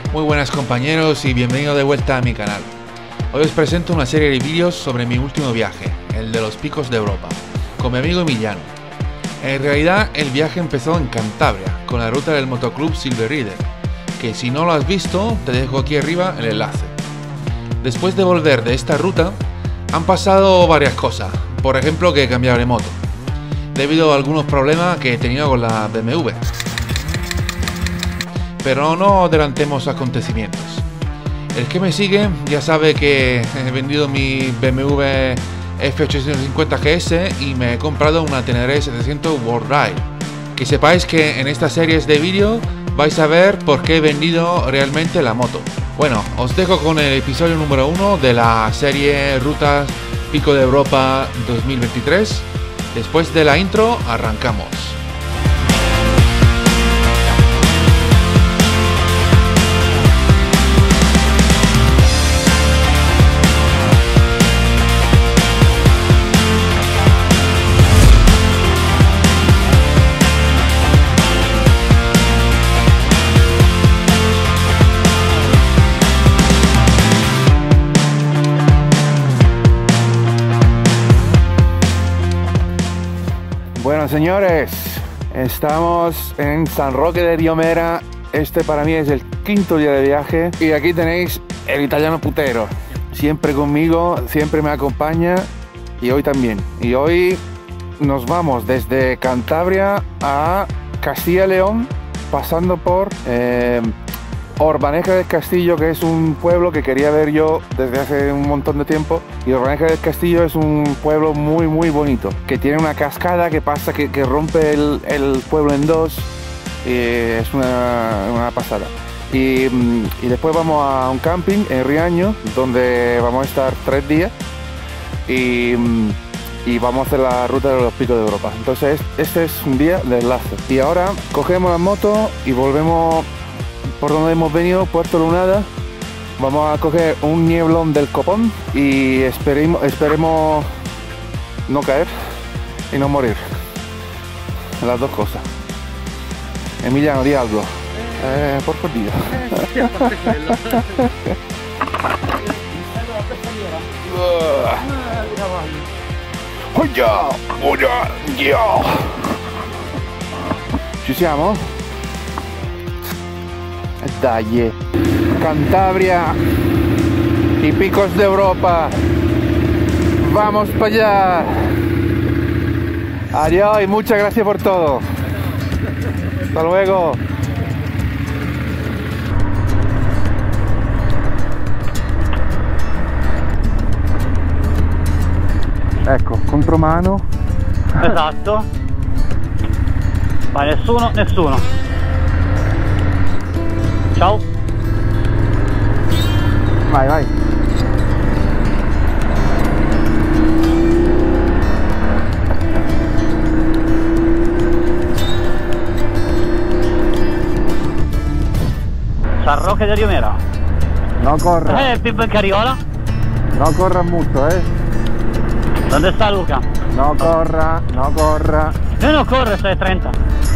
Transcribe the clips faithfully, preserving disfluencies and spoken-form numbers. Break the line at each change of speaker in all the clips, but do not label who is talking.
Muy buenas compañeros y bienvenidos de vuelta a mi canal. Hoy os presento una serie de vídeos sobre mi último viaje, el de los picos de Europa, con mi amigo Emiliano. En realidad el viaje empezó en Cantabria, con la ruta del motoclub Silver Rider, que si no lo has visto te dejo aquí arriba el enlace. Después de volver de esta ruta han pasado varias cosas, por ejemplo que he cambiado de moto, debido a algunos problemas que he tenido con la B M W. Pero no adelantemos acontecimientos. El que me sigue ya sabe que he vendido mi B M W F ochocientos cincuenta G S y me he comprado una Tenere setecientos World Ride. Que sepáis que en estas series de vídeo vais a ver por qué he vendido realmente la moto. Bueno, os dejo con el episodio número uno de la serie Rutas Pico de Europa dos mil veintitrés. Después de la intro, arrancamos.
Bueno, señores, estamos en San Roque de Diomera. Este para mí es el quinto día de viaje y aquí tenéis el italiano putero, siempre conmigo, siempre me acompaña y hoy también. Y hoy nos vamos desde Cantabria a Castilla y León, pasando por eh, Orbaneja del Castillo, que es un pueblo que quería ver yo desde hace un montón de tiempo. Y Orbaneja del Castillo es un pueblo muy muy bonito, que tiene una cascada que pasa, que, que rompe el, el pueblo en dos, y es una, una pasada. Y, y después vamos a un camping en Riaño, donde vamos a estar tres días y, y vamos a hacer la ruta de los picos de Europa. Entonces este es un día de enlace. Y ahora cogemos la moto y volvemos por donde hemos venido, Puerto Lunada. Vamos a coger un nieblón del copón y esperemos, esperemos no caer y no morir. Las dos cosas. Emiliano, di algo. Eh, por Dios. Ci siamo? Dai, Cantabria y picos de Europa, vamos para allá. Adiós y muchas gracias por todo. Hasta luego. Ecco, contromano.
Esatto. Ma nessuno, nessuno. Ciao.
Vai, vai.
San Roque de Diomera.
No corra.
Eh, Pippo en Cariola.
No corra mucho, eh.
¿Dónde está Luca?
No corra, no corra.
No, no corre, estoy a treinta.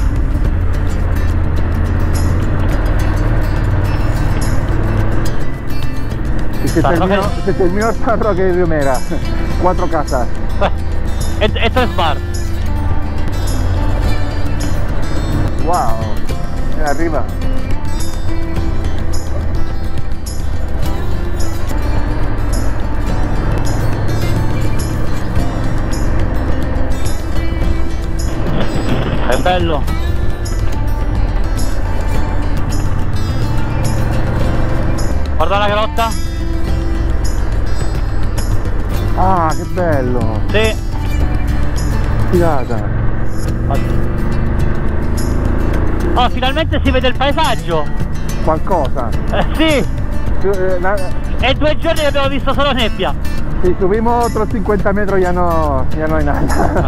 Este es, el mío, este es el mío San Roque de Diomera. Cuatro casas.
Esto es bar.
Wow. Mira arriba.
È bello. Guarda la grotta.
Ah, che bello!
Sì.
Figata!
Oh, finalmente si vede il paesaggio!
Qualcosa!
Eh sì!
Eh, na...
E due giorni che abbiamo visto solo nebbia!
Si subimos otros cincuenta metros ya no, ya no hay nada.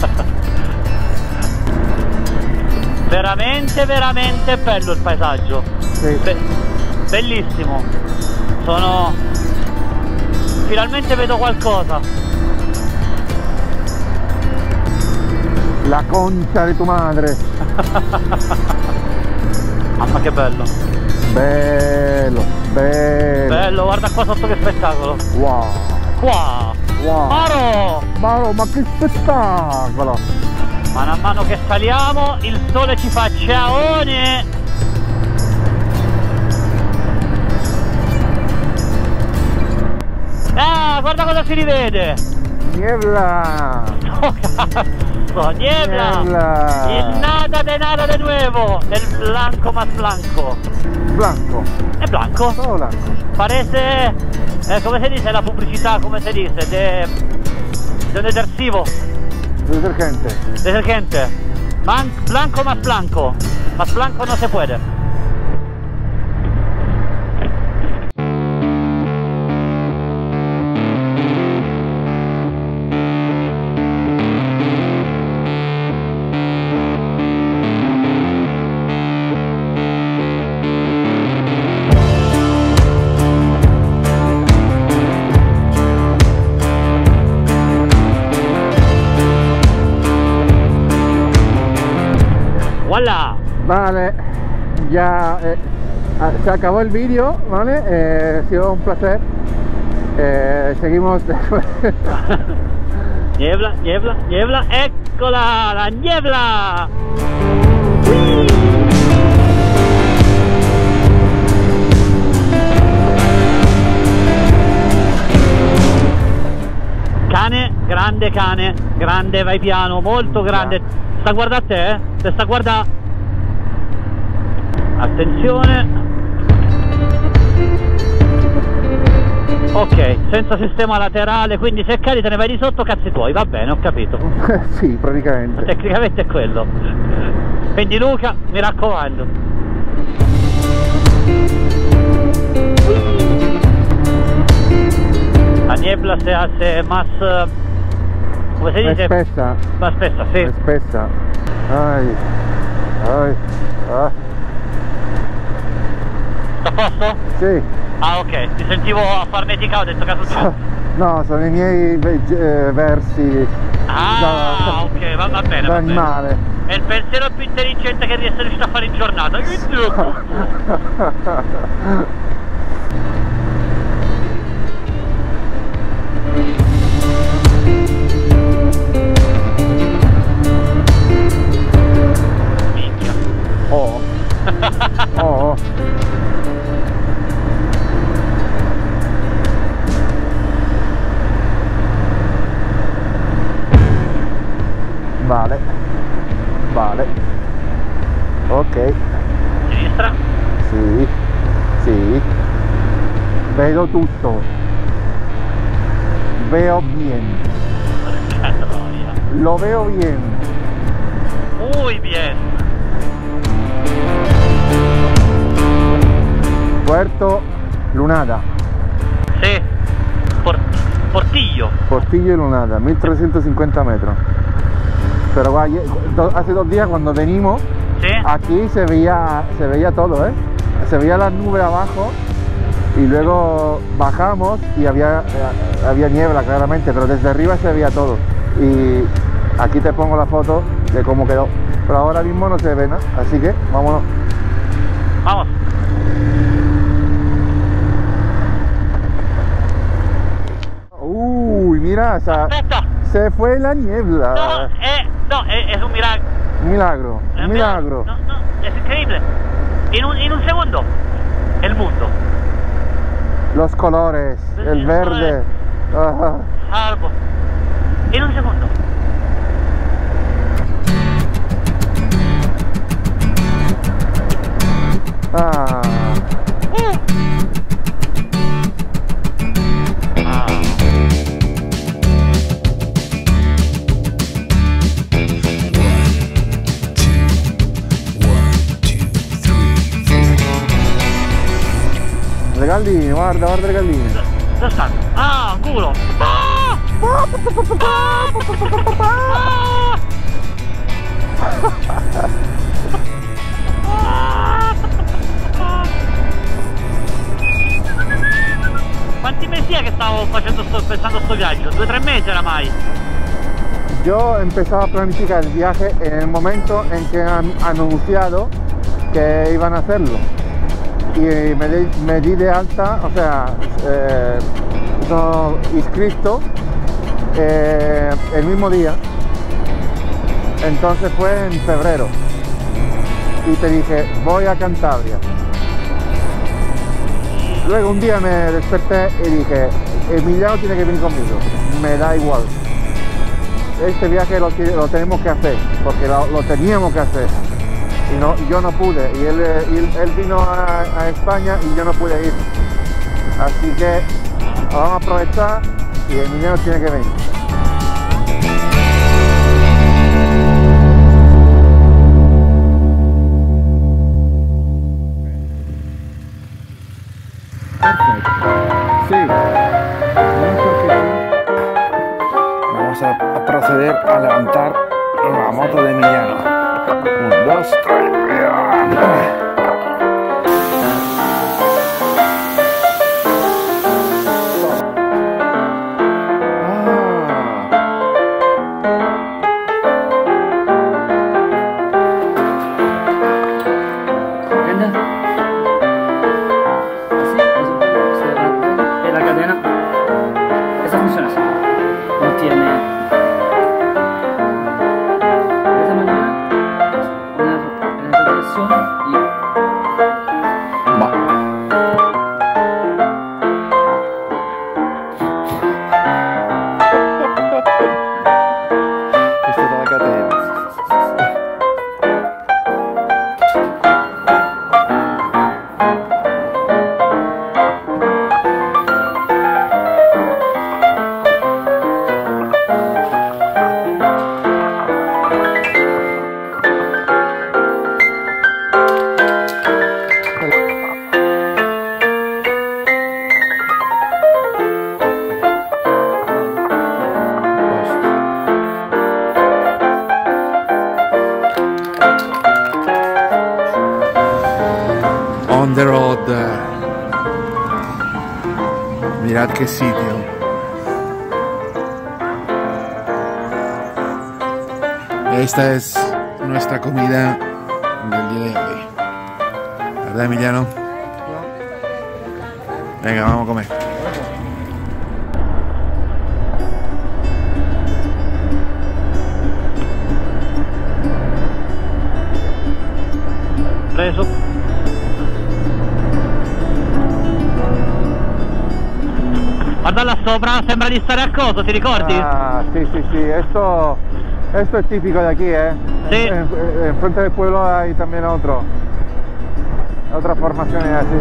Veramente, veramente bello il paesaggio!
Sì.
Be bellissimo! Sono... finalmente vedo qualcosa!
La concha di tu madre!
Mamma che bello!
Bello, bello.
Bello, guarda qua sotto che spettacolo.
Wow.
Qua.
Wow.
Maro!
Maro, ma che spettacolo!
Mano a mano che saliamo, il sole ci fa ciaone! Ah, guarda cosa si rivede!
Niebla!
Oh cazzo, niebla!
Niebla.
Il nada de nada de nuevo! Del blanco más blanco!
Blanco!
È blanco?
Solo blanco!
Parece, eh, come si dice la pubblicità, come si dice? De, de un detersivo.
Detergente.
Detergente. Man, blanco más blanco. Más blanco no se puede. Voilà.
Vale, ya eh, se acabó el vídeo, ¿vale? Eh, ha sido un placer. Eh, seguimos después.
Niebla, niebla, niebla, eccola, la niebla. Cane, grande cane, grande, vai piano, molto grande. Sta guarda a te, eh? Se sta guarda. Attenzione. Ok, senza sistema laterale, quindi se cadi te ne vai di sotto, cazzi tuoi, va bene, ho capito.
Sì, praticamente.
Tecnicamente è quello. Quindi Luca, mi raccomando. La niebla se hace más, come si dice?
Espessa.
Más spessa, sì.
Espessa. Ai. Ai. Ah.
Sto a posto?
Sì.
Ah ok, ti sentivo farnetica, ho detto caso c'è.
No, sono i miei eh, versi.
Ah,
da,
ok, va, va bene,
da
va bene.
animale.
È il pensiero più intelligente che riesce riuscito a fare in giornata. Che trucco! Minchia.
Oh. Oh. Vale. Vale. Ok.
Sinistra.
Sì. Sì. Vedo tutto. Veo bien.
Porca troia.
Lo veo bien.
Muy bien.
Puerto Lunada.
Sì. Por- Portillo.
Portillo y Lunada, mil trescientos cincuenta metros. Pero guay, do- hace dos días cuando venimos,
Sì.
aquí se veía, se veía todo, ¿eh? Se veía las nubes abajo y luego bajamos y había, eh, había niebla claramente, pero desde arriba se veía todo. Y aquí te pongo la foto de cómo quedó. Pero ahora mismo no se ve nada, así que vámonos.
Vamos.
Uy, mira, o sea,
Aspetta.
se fue la niebla.
No, è, no, è, è un miracolo.
Un milagro,
È
un milagro.
No, no, es increíble. In un, in un segundo. El mundo.
Los colores, el verde. Ah,
Salvo. In un secondo.
ah.
Uh. Ah.
Le galline, guarda, guarda le galline.
Dove stanno? Ah, un culo. Ah! Quanti mesi è che stavo facendo sto, pensando a sto viaggio? Due o tre mesi oramai.
Yo empezaba a planificar el viaje en el momento en que han anunciado que iban a hacerlo. y me di, me di de alta, o sea, eh, sono inscrito eh, el mismo día. Entonces fue en febrero y te dije, voy a Cantabria. Luego un día me desperté y dije, Emiliano tiene que venir conmigo, me da igual. Este viaje lo, lo tenemos que hacer, porque lo, lo teníamos que hacer. Y no, yo no pude, y él, él, él vino a, a España y yo no pude ir. Así que vamos a aprovechar y Emiliano tiene que venir. Sí. Vamos a, a proceder a levantar la moto de Emiliano. Un, dos, tres. On the road. Mirad qué sitio. Esta es nuestra comida del día de hoy. ¿Verdad, Emiliano? Venga, vamos a comer.
Preso. Guarda là sopra, sembra di stare a Coso, ti ricordi?
Ah, sí, sí, sí, esto, esto es típico de aquí, ¿eh?
Sí.
En, en, en frente del pueblo hay también otro, otras formaciones así.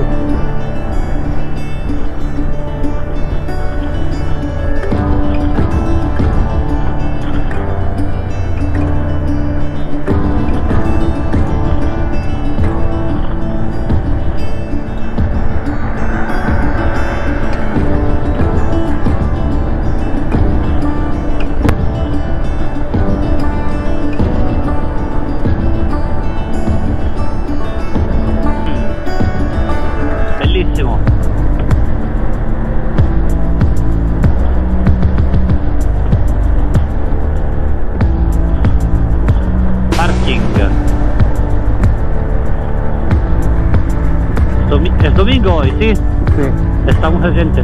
Bellissimo. Parking. Domi- ¿Es domingo hoy, sí?
Sí.
Está mucha gente.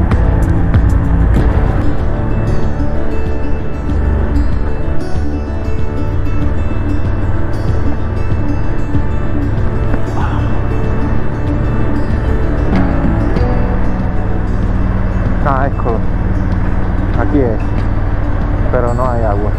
Ah, eccolo. Aquí es. Pero no hay agua.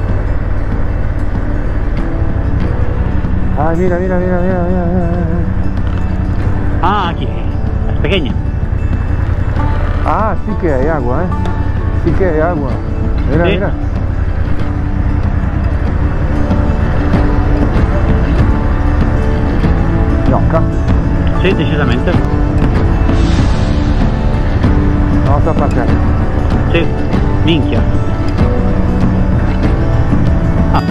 Ay, mira, mira, mira, mira, mira, mira.
Ah, aquí. Es pequeña.
Ah, sí que hay agua, ¿eh? Sí que hay agua. Mira,
Sí.
mira. Gnocca.
Sì, decisamente.
Vamos a aparcar.
Sì, minchia. Ah.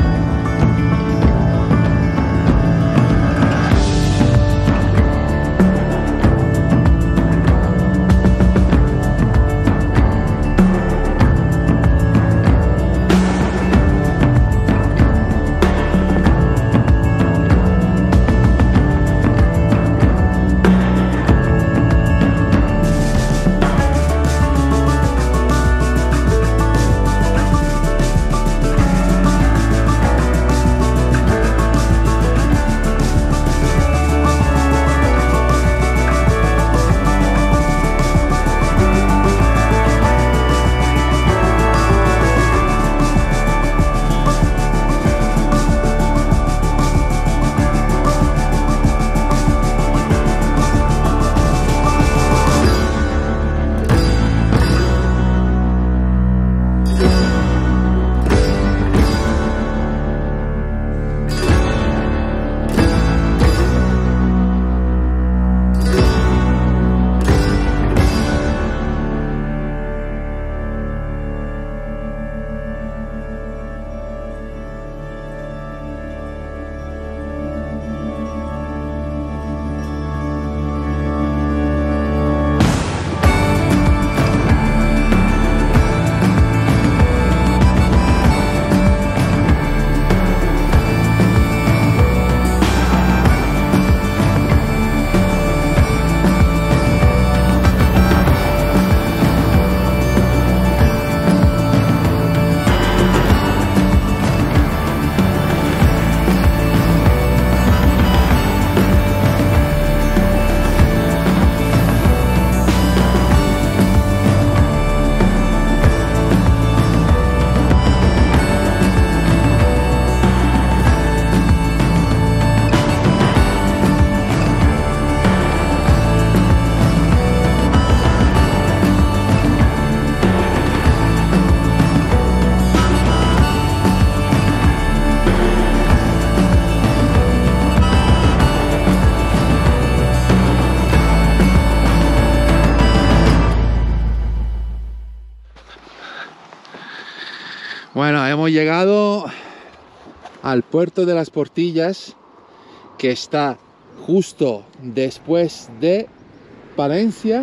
Bueno, hemos llegado al puerto de las Portillas, que está justo después de Palencia,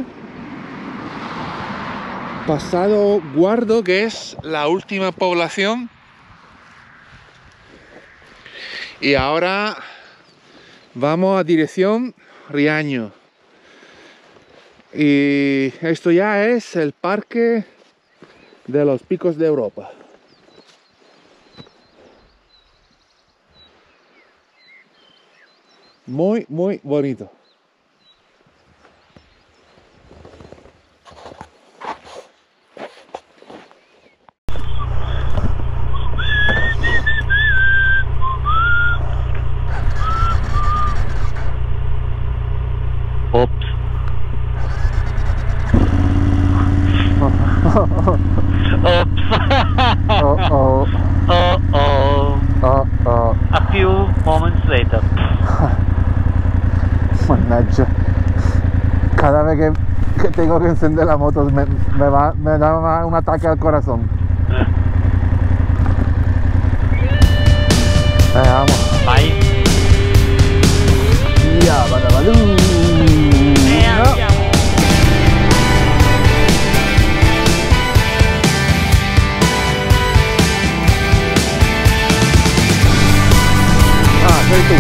pasado Guardo, que es la última población, y ahora vamos a dirección Riaño. Y esto ya es el Parque de los Picos de Europa. Muy, muy bonito.
Ops. Ops.
Oh oh.
Oh oh.
Oh oh.
A few moments later.
Mannaggia. Cada vez que, que tengo que encender la moto me, me, va, me da un ataque al corazón. Venga, vamos.
Vai.
Ya, vale, vale.
E andiamo.
Ah, sei tu.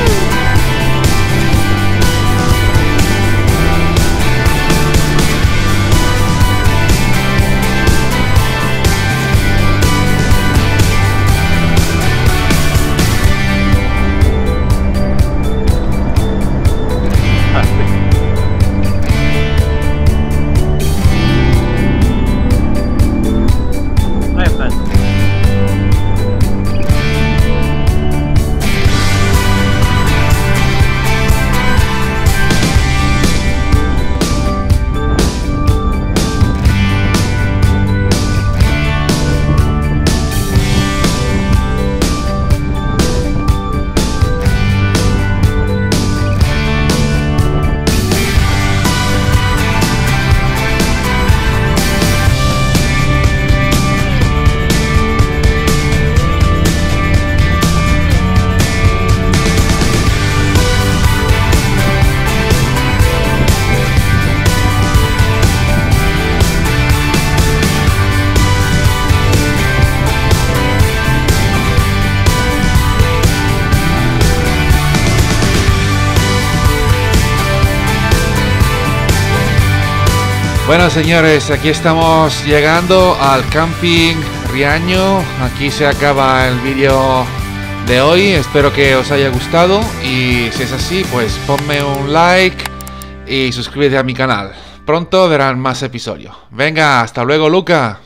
Bueno, señores, aquí estamos llegando al camping Riaño. Aquí se acaba el vídeo de hoy. Espero que os haya gustado y si es así, pues ponme un like y suscríbete a mi canal. Pronto verán más episodios. Venga, hasta luego, Luca.